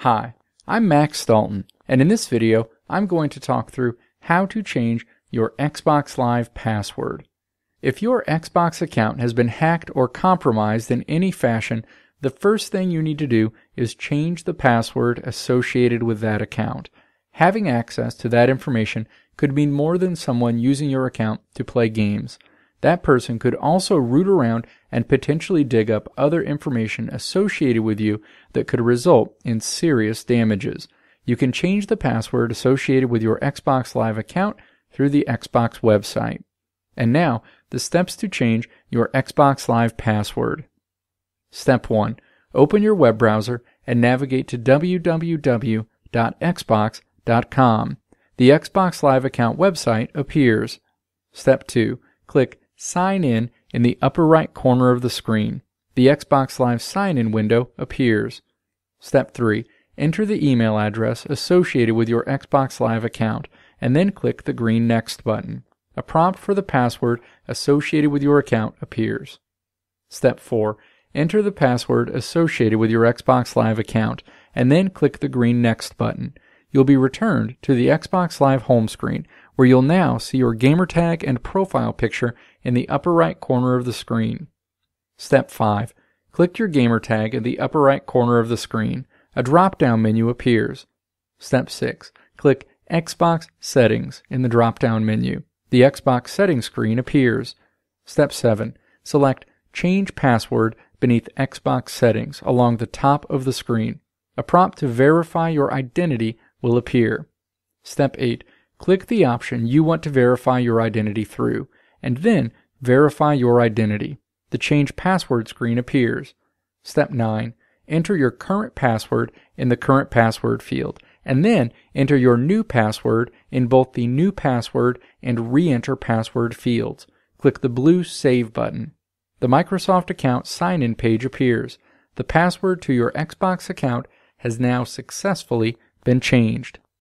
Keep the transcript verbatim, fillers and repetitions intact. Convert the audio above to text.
Hi, I'm Max Dalton, and in this video, I'm going to talk through how to change your Xbox Live password. If your Xbox account has been hacked or compromised in any fashion, the first thing you need to do is change the password associated with that account. Having access to that information could mean more than someone using your account to play games. That person could also root around and potentially dig up other information associated with you that could result in serious damages. You can change the password associated with your Xbox Live account through the Xbox website. And now, the steps to change your Xbox Live password. Step one. Open your web browser and navigate to w w w dot xbox dot com. The Xbox Live account website appears. Step two. Click Sign In in the upper right corner of the screen. The Xbox Live sign-in window appears. Step three. Enter the email address associated with your Xbox Live account, and then click the green Next button. A prompt for the password associated with your account appears. Step four. Enter the password associated with your Xbox Live account, and then click the green Next button. You'll be returned to the Xbox Live home screen, where you'll now see your gamertag and profile picture in the upper right corner of the screen. Step five. Click your gamertag in the upper right corner of the screen. A drop-down menu appears. Step six. Click Xbox Settings in the drop-down menu. The Xbox Settings screen appears. Step seven. Select Change Password beneath Xbox Settings along the top of the screen. A prompt to verify your identity will appear. Step eight. Click the option you want to verify your identity through, and then verify your identity. The Change Password screen appears. Step nine. Enter your current password in the Current Password field, and then enter your new password in both the New Password and Re-enter Password fields. Click the blue Save button. The Microsoft account sign-in page appears. The password to your Xbox account has now successfully been changed.